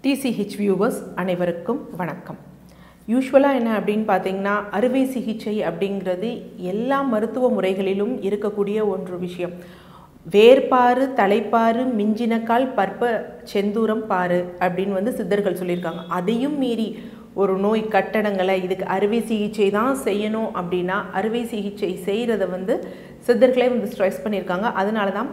DCH viewers அனைவருக்கும் வணக்கம். யூஸ்வலாக என்ன அப்படின்னு பார்த்தீங்கன்னா, அறுவை சிகிச்சை அப்படிங்கிறது எல்லா மருத்துவ முறைகளிலும் இருக்கக்கூடிய ஒன்று விஷயம். வேர்பாரு தலைப்பாரு மிஞ்சினக்கால் பற்ப செந்தூரம் பாரு அப்படின்னு சித்தர்கள் சொல்லியிருக்காங்க. அதையும் மீறி ஒரு நோய் கட்டடங்களை இதுக்கு அறுவை சிகிச்சை தான் செய்யணும் அப்படின்னா அறுவை சிகிச்சை செய்கிறத சித்தர்களே ஸ்ட்ரெஸ் பண்ணியிருக்காங்க. அதனால தான்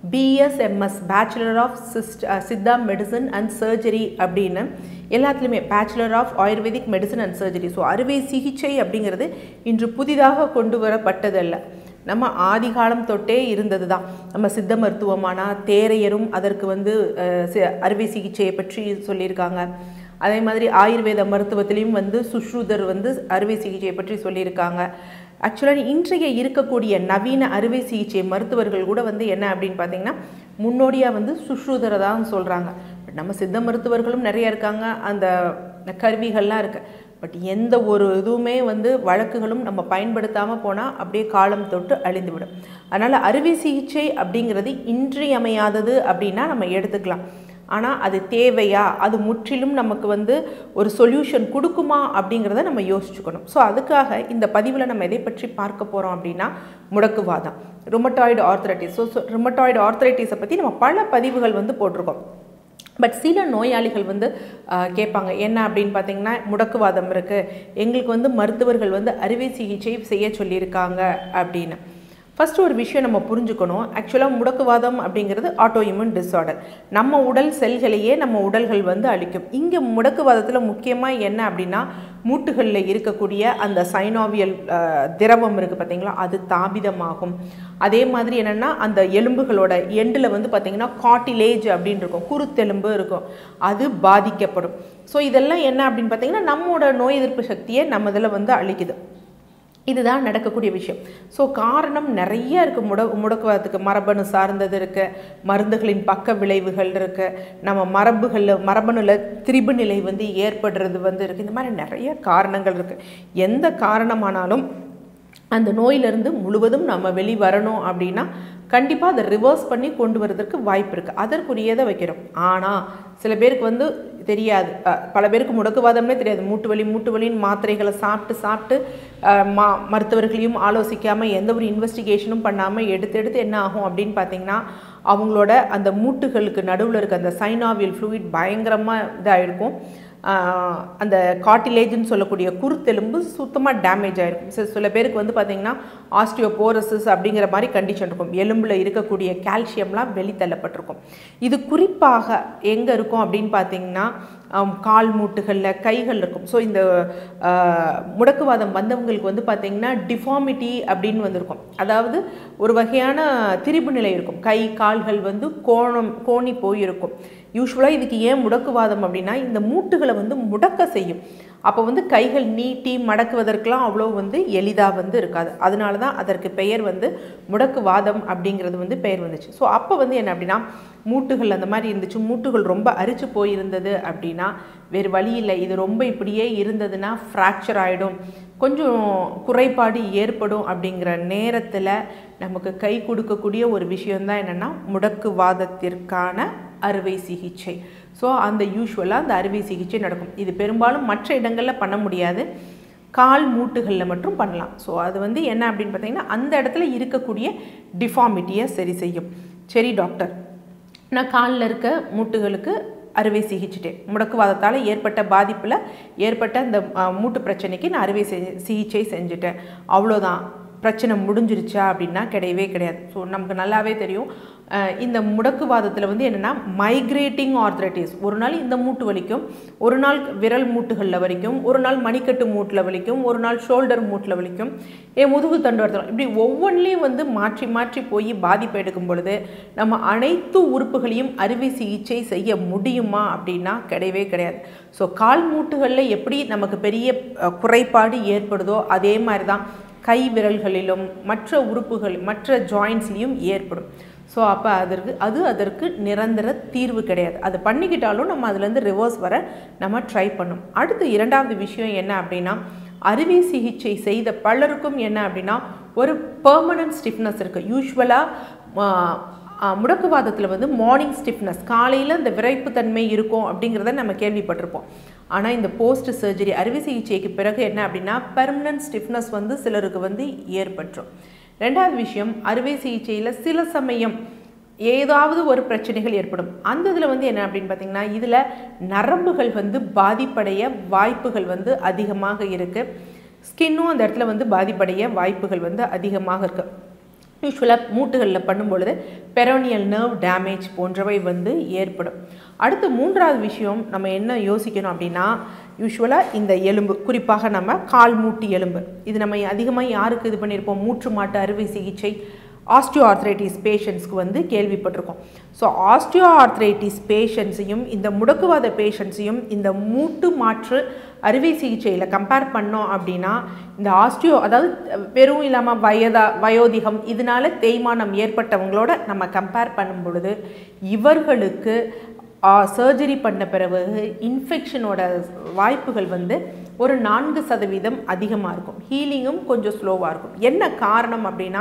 BSMS bachelor of Siddha medicine and surgery அப்படின்னு எல்லாத்துலேயுமே bachelor of Ayurvedic medicine and surgery. So அறுவை சிகிச்சை அப்படிங்கிறது இன்று புதிதாக கொண்டு வரப்பட்டதல்ல, நம்ம ஆதி காலம் தொட்டே இருந்தது தான். நம்ம சித்த மருத்துவமான தேரையரும் அதற்கு அறுவை சிகிச்சையை பற்றி சொல்லியிருக்காங்க. அதே மாதிரி ஆயுர்வேத மருத்துவத்திலையும் சுஷ்ருதர் அறுவை சிகிச்சையை பற்றி சொல்லியிருக்காங்க. ஆக்சுவலாக இன்றைய இருக்கக்கூடிய நவீன அறுவை சிகிச்சை மருத்துவர்கள் கூட என்ன அப்படின்னு பார்த்தீங்கன்னா முன்னோடியாக சுஷ்ருதரை தான் சொல்கிறாங்க. பட் நம்ம சித்த மருத்துவர்களும் நிறைய இருக்காங்க, அந்த கருவிகள்லாம் இருக்குது. பட் எந்த ஒரு இதுவுமே வழக்குகளும் நம்ம பயன்படுத்தாமல் போனால் அப்படியே காலம் தொட்டு அழிந்துவிடும். அதனால் அறுவை சிகிச்சை அப்படிங்கிறது இன்றியமையாதது அப்படின்னா நம்ம எடுத்துக்கலாம். ஆனால் அது தேவையா, அது முற்றிலும் நமக்கு ஒரு சொல்யூஷன் கொடுக்குமா அப்படிங்கிறத நம்ம யோசிச்சுக்கணும். ஸோ அதுக்காக இந்த பதிவில் நம்ம எதை பற்றி பார்க்க போகிறோம் அப்படின்னா முடக்குவாதம், ருமட்டாய்டு ஆர்த்ரைட்டிஸ். ஸோ ருமட்டாய்டு ஆர்த்ரைட்டிஸை பற்றி நம்ம பல பதிவுகள் போட்டிருக்கோம். பட் சில நோயாளிகள் கேட்பாங்க, என்ன அப்படின்னு பார்த்தீங்கன்னா முடக்குவாதம் இருக்குது, எங்களுக்கு மருத்துவர்கள் அறுவை சிகிச்சை செய்ய சொல்லியிருக்காங்க அப்படின்னு. ஃபஸ்ட்டு ஒரு விஷயம் நம்ம புரிஞ்சுக்கணும். ஆக்சுவலாக முடக்குவாதம் அப்படிங்கிறது ஆட்டோ இம்யூன் டிஸார்டர். நம்ம உடல் செல்களையே நம்ம உடல்கள் அழிக்கும். இங்கே முடக்குவாதத்தில் முக்கியமாக என்ன அப்படின்னா மூட்டுகளில் இருக்கக்கூடிய அந்த சைனாவியல் திரவம் இருக்குது பார்த்தீங்களா, அது தாபிதமாகும். அதே மாதிரி என்னென்னா அந்த எலும்புகளோட எண்டில் பார்த்திங்கன்னா காட்டிலேஜ் அப்படின்னு இருக்கும், குருத்தெலும்பு இருக்கும், அது பாதிக்கப்படும். ஸோ இதெல்லாம் என்ன அப்படின்னு பார்த்திங்கன்னா நம்மளோட நோய் எதிர்ப்பு சக்தியை நம்ம இதில் அழிக்குது. இதுதான் நடக்கக்கூடிய விஷயம். ஸோ காரணம் நிறைய இருக்குது. முடக்குவாதத்துக்கு மரபணு சார்ந்தது இருக்குது, மருந்துகளின் பக்க விளைவுகள் இருக்குது, நம்ம மரபணுல திரிபு நிலை ஏற்படுறது இருக்குது. இந்த மாதிரி நிறைய காரணங்கள் இருக்குது. எந்த காரணமானாலும் அந்த நோயிலிருந்து முழுவதும் நம்ம வெளிவரணும் அப்படின்னா கண்டிப்பாக அதை ரிவர்ஸ் பண்ணி கொண்டு வரதுக்கு வாய்ப்பு இருக்குது. அதற்குரியதை வைக்கிறோம். ஆனால் சில பேருக்கு தெரியாது, பல பேருக்கு முடக்குவாதமே தெரியாது. மூட்டு வலின்னு மாத்திரைகளை சாப்பிட்டு மருத்துவர்களையும் ஆலோசிக்காமல் எந்த ஒரு இன்வெஸ்டிகேஷனும் பண்ணாமல் எடுத்து என்ன ஆகும் அப்படின்னு பார்த்தீங்கன்னா அவங்களோட அந்த மூட்டுகளுக்கு நடுவில் இருக்க அந்த சைனாவியல் ஃப்ளூயிட் பயங்கரமாக இதாக இருக்கும். அந்த காட்டிலேஜ்னு சொல்லக்கூடிய குருத்தெலும்பு சுத்தமாக டேமேஜ் ஆகிருக்கும். சில பேருக்கு பார்த்திங்கன்னா ஆஸ்டியோபோரோசிஸ் அப்படிங்கிற மாதிரி கண்டிஷன் இருக்கும். எலும்பில் இருக்கக்கூடிய கால்சியம்லாம் வெளித்தள்ளப்பட்டிருக்கும். இது குறிப்பாக எங்கே இருக்கும் அப்படின்னு பார்த்திங்கன்னா கால் மூட்டுகளில், கைகள் இருக்கும். ஸோ இந்த முடக்குவாதம் வந்தவங்களுக்கு பார்த்திங்கன்னா டிஃபார்மிட்டி அப்படின்னு இருக்கும். அதாவது ஒரு வகையான திரிபு நிலை இருக்கும். கை கால்கள் கோணி போயிருக்கும். யூஸ்வலாக இதுக்கு ஏன் முடக்குவாதம் அப்படின்னா இந்த மூட்டுகளை முடக்க செய்யும். அப்போ கைகள் நீட்டி மடக்குவதற்கெலாம் அவ்வளோ எளிதாக இருக்காது. அதனால தான் அதற்கு பெயர் முடக்குவாதம் அப்படிங்கிறது பெயர் வந்துச்சு. ஸோ அப்போ என்ன அப்படின்னா மூட்டுகள் அந்த மாதிரி இருந்துச்சு, மூட்டுகள் ரொம்ப அரிச்சு போயிருந்தது அப்படின்னா வேறு வழி இல்லை, இது ரொம்ப இப்படியே இருந்ததுன்னா ஃப்ராக்சர் ஆகிடும், கொஞ்சம் குறைபாடு ஏற்படும். அப்படிங்கிற நேரத்தில் நமக்கு கை கொடுக்கக்கூடிய ஒரு விஷயந்தான் என்னென்னா முடக்குவாதத்திற்கான அறுவை சிகிச்சை. ஸோ அந்த யூஸ்வலாக அந்த அறுவை சிகிச்சை நடக்கும். இது பெரும்பாலும் மற்ற இடங்களில் பண்ண முடியாது, கால் மூட்டுகளில் மட்டும் பண்ணலாம். ஸோ அது என்ன அப்படின்னு பார்த்தீங்கன்னா அந்த இடத்துல இருக்கக்கூடிய டிஃபார்மிட்டியை சரி செய்யும். சரி டாக்டர், நான் காலில் இருக்க மூட்டுகளுக்கு அறுவை சிகிச்சைட்டேன், முடக்குவாதத்தால் ஏற்பட்ட பாதிப்பில் ஏற்பட்ட அந்த மூட்டு பிரச்சனைக்கு நான் அறுவை சிகிச்சை செஞ்சுட்டேன், அவ்வளோதான் பிரச்சனை முடிஞ்சிருச்சா அப்படின்னா கிடையவே கிடையாது. ஸோ நமக்கு நல்லாவே தெரியும் இந்த முடக்குவாதத்தில் என்னென்னா மைக்ரேட்டிங் ஆர்த்ரைட்டிஸ். ஒரு நாள் இந்த மூட்டு வலிக்கும், ஒரு நாள் விரல் மூட்டுகளில் வலிக்கும், ஒரு நாள் மணிக்கட்டு மூட்டில் வலிக்கும், ஒரு நாள் ஷோல்டர் மூட்டில் வலிக்கும், முதுகு தண்டு வருத்தம், இப்படி ஒவ்வொன்றிலையும் மாற்றி மாற்றி போய் பாதிப்பு எடுக்கும் பொழுது நம்ம அனைத்து உறுப்புகளையும் அறுவை சிகிச்சை செய்ய முடியுமா அப்படின்னா கிடையவே கிடையாது. ஸோ கால் மூட்டுகளில் எப்படி நமக்கு பெரிய குறைபாடு ஏற்படுதோ அதே மாதிரி தான் கை விரல்களிலும் மற்ற உறுப்புகள் மற்ற ஜாயின்ஸ்லேயும் ஏற்படும். ஸோ அப்போ அதற்கு நிரந்தர தீர்வு கிடையாது. அது பண்ணிக்கிட்டாலும் நம்ம அதுலேருந்து ரிவர்ஸ் வர நம்ம ட்ரை பண்ணணும். அடுத்து இரண்டாவது விஷயம் என்ன அப்படின்னா அறுவை சிகிச்சை செய்த பலருக்கும் என்ன அப்படின்னா ஒரு பெர்மனன்ட் ஸ்டிஃப்னஸ் இருக்குது. யூஸ்வலாக முடக்குவாதத்தில் வந்து மார்னிங் ஸ்டிஃப்னஸ், காலையில் இந்த விரைப்புத்தன்மை இருக்கும் அப்படிங்கிறத நம்ம கேள்விப்பட்டிருப்போம். ஆனால் இந்த போஸ்ட் சர்ஜரி அறுவை சிகிச்சைக்கு பிறகு என்ன அப்படின்னா பெர்மனன்ட் ஸ்டிஃப்னஸ் வந்து சிலருக்கு வந்து ஏற்பட்டுரும். ரெண்டாவது விஷயம், அறுவை சிகிச்சையில் சில சமயம் ஏதாவது ஒரு பிரச்சனைகள் ஏற்படும். அந்த இதில் வந்து என்ன அப்படின்னு பார்த்தீங்கன்னா இதில் நரம்புகள் வந்து பாதிப்படைய வாய்ப்புகள் வந்து அதிகமாக இருக்குது. ஸ்கின்னும் அந்த இடத்துல வந்து பாதிப்படைய வாய்ப்புகள் வந்து அதிகமாக இருக்குது. யூஸ்வலாக மூட்டுகளில் பண்ணும்பொழுது பெரோனியல் நர்வ் டேமேஜ் போன்றவை வந்து ஏற்படும். அடுத்து மூன்றாவது விஷயம் நம்ம என்ன யோசிக்கணும் அப்படின்னா யூஸ்வலாக இந்த எலும்பு, குறிப்பாக நம்ம கால் மூட்டு எலும்பு, இது நம்ம அதிகமாக யாருக்கு இது பண்ணியிருப்போம், மூட்டு மாட்டு அறுவை சிகிச்சை ஆஸ்டியோ ஆர்த்ரைட்டிஸ் பேஷண்ட்ஸ்க்கு வந்து கேள்விப்பட்டிருக்கோம். ஸோ ஆஸ்டியோ ஆர்த்ரைட்டிஸ் பேஷண்ட்ஸையும் இந்த முடக்குவாத பேஷண்ட்ஸையும் இந்த மூட்டு மாற்று அறுவை சிகிச்சையில் கம்பேர் பண்ணோம் அப்படின்னா இந்த ஆஸ்டியோ, அதாவது வெறும் இல்லாமல் வயோதிகம் இதனால தேய்மானம் ஏற்பட்டவங்களோட நம்ம கம்பேர் பண்ணும் பொழுது இவர்களுக்கு சர்ஜரி பண்ண பிறகு இன்ஃபெக்ஷனோட வாய்ப்புகள் வந்து ஒரு 4% அதிகமாக இருக்கும். ஹீலிங்கும் கொஞ்சம் ஸ்லோவாக இருக்கும். என்ன காரணம் அப்படின்னா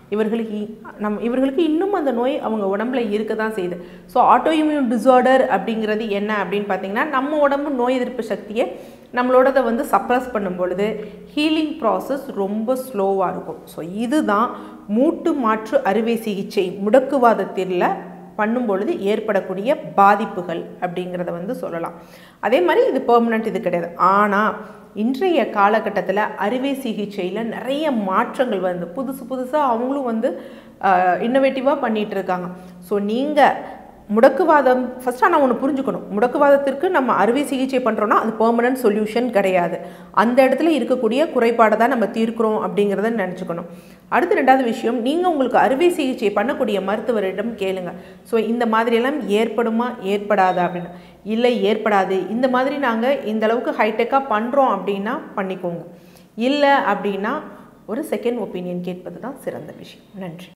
இவர்களுக்கு இன்னும் அந்த நோய் அவங்க உடம்புல இருக்க தான் செய்யுது. ஸோ ஆட்டோஇம்யூன் டிஸார்டர் அப்படிங்கிறது என்ன அப்படின்னு பார்த்தீங்கன்னா நம்ம உடம்பு நோய் எதிர்ப்பு சக்தியை நம்மளோடதை வந்து சப்ரஸ் பண்ணும் பொழுது ஹீலிங் ப்ராசஸ் ரொம்ப ஸ்லோவாக இருக்கும். ஸோ இதுதான் மூட்டு மாற்று அறுவை சிகிச்சை முடக்குவாதத்தில் பண்ணும் பொழுது ஏற்படக்கூடிய பாதிப்புகள் அப்படிங்கிறத வந்து சொல்லலாம். அதே மாதிரி இது பெர்மனன்ட் இது கிடையாது. ஆனால் இன்றைய காலகட்டத்தில் அறுவை சிகிச்சையில் நிறைய மாற்றங்கள் வந்து புதுசாக அவங்களும் வந்து இன்னோவேட்டிவாக பண்ணிகிட்டு இருக்காங்க. ஸோ நீங்கள் முடக்குவாதம் ஃபஸ்ட்டு ஆனால் ஒன்று புரிஞ்சுக்கணும், முடக்குவாதத்திற்கு நம்ம அறுவை சிகிச்சை பண்ணுறோன்னா அது பெர்மனன்ட் சொல்யூஷன் கிடையாது. அந்த இடத்துல இருக்கக்கூடிய குறைபாடை தான் நம்ம தீர்க்கிறோம் அப்படிங்கிறத நினச்சிக்கணும். அடுத்து ரெண்டாவது விஷயம், நீங்கள் உங்களுக்கு அறுவை சிகிச்சை பண்ணக்கூடிய மருத்துவரிடம் கேளுங்க. ஸோ இந்த மாதிரியெல்லாம் ஏற்படுமா ஏற்படாதா அப்படின்னு. இல்லை ஏற்படாது, இந்த மாதிரி நாங்கள் இந்த அளவுக்கு ஹைடெக்காக பண்ணுறோம் அப்படின்னா பண்ணிக்கோங்க. இல்லை அப்படின்னா ஒரு செகண்ட் ஒப்பீனியன் கேட்பது தான் சிறந்த விஷயம். நன்றி.